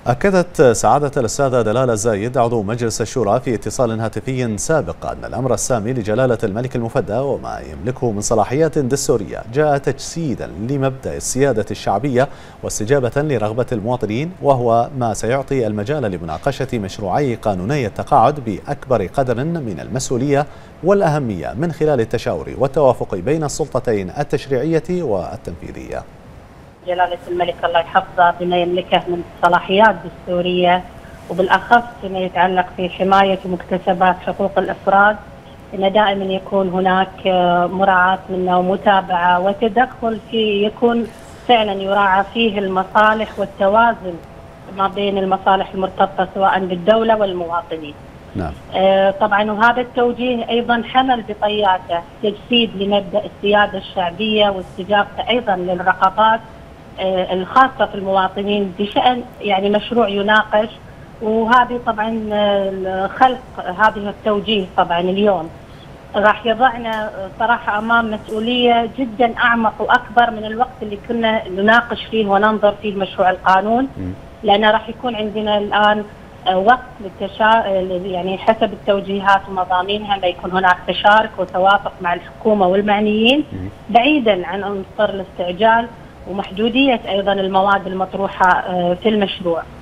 أكدت سعادة الأستاذة دلال الزايد عضو مجلس الشورى في اتصال هاتفي سابق أن الأمر السامي لجلالة الملك المفدى وما يملكه من صلاحيات دستورية جاء تجسيدا لمبدأ السيادة الشعبية واستجابة لرغبة المواطنين، وهو ما سيعطي المجال لمناقشة مشروعي قانوني التقاعد بأكبر قدر من المسؤولية والأهمية من خلال التشاور والتوافق بين السلطتين التشريعية والتنفيذية. جلالة الملك الله يحفظه بما يملكه من صلاحيات دستورية، وبالأخص فيما يتعلق في حماية ومكتسبات حقوق الأفراد، أن دائما يكون هناك مراعاة منه ومتابعة وتدخل في يكون فعلا يراعى فيه المصالح والتوازن ما بين المصالح المرتبطة سواء بالدولة والمواطنين. نعم. طبعا وهذا التوجيه أيضا حمل بطياته تجسيد لمبدأ السيادة الشعبية واستجابته أيضا للرغبات الخاصة في المواطنين بشأن يعني مشروع يناقش. وهذه طبعا خلق هذه التوجيه طبعا اليوم راح يضعنا صراحة أمام مسؤولية جدا أعمق وأكبر من الوقت اللي كنا نناقش فيه وننظر فيه مشروع القانون، لأن راح يكون عندنا الآن وقت يعني حسب التوجيهات ومضامينها ما يكون هناك تشارك وتوافق مع الحكومة والمعنيين بعيدا عن عنصر الاستعجال ومحدودية أيضا المواد المطروحة في المشروع.